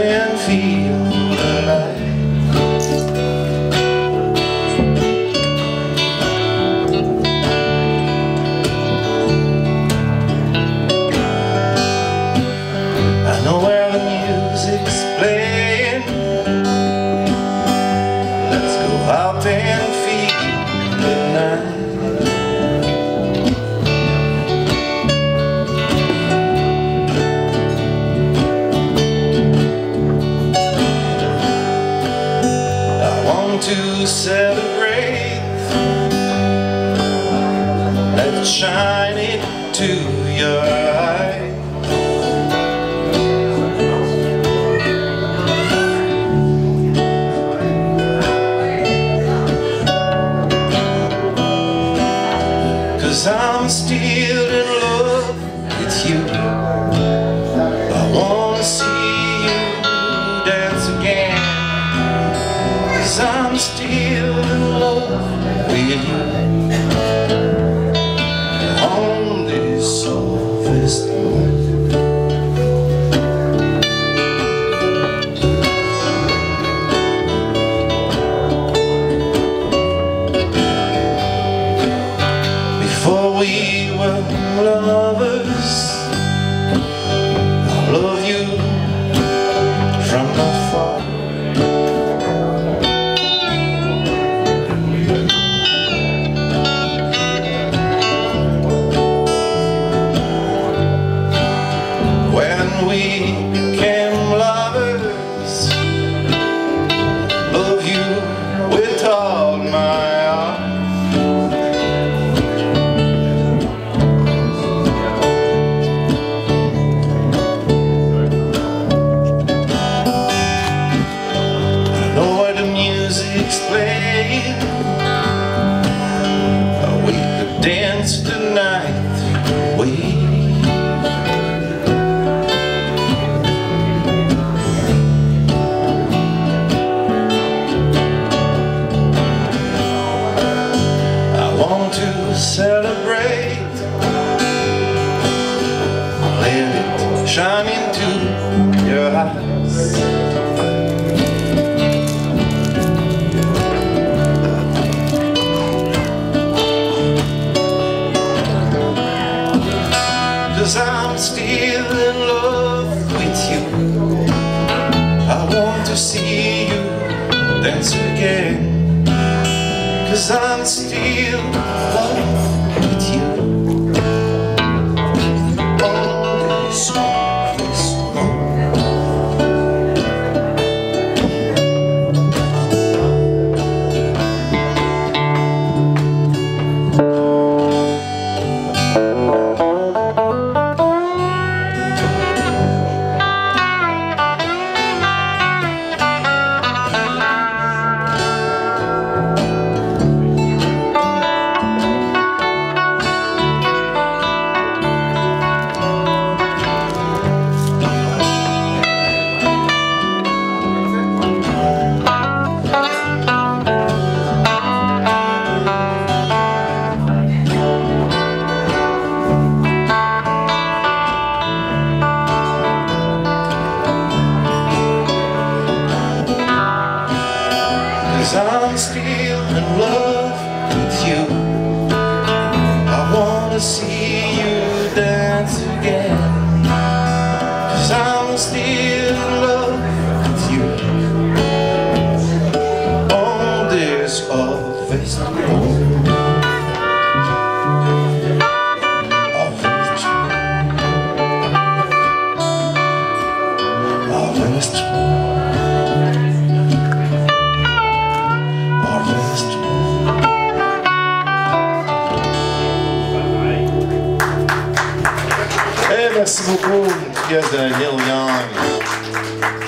and feel alive. I know where the music's playing. Let's go out and feel the night. To celebrate, let's shine into your eye. 'Cause I'm still in love with you. I wanna see you dance again. 'Cause I'm still in love with you. On this softest night. Before we were lovers, I love you from afar. We became lovers, love you with all my heart. I know where the music's playing. We could dance the night away. To celebrate, let it shine into your eyes. Cause I'm still in love with you. I want to see you dance again. 'Cause I'm still in love with you. On this softest night. I'm still in love with you. I wanna see you dance again. 'Cause I'm still in love with you. On this harvest moon. Merci beaucoup, une pièce de Neil Young.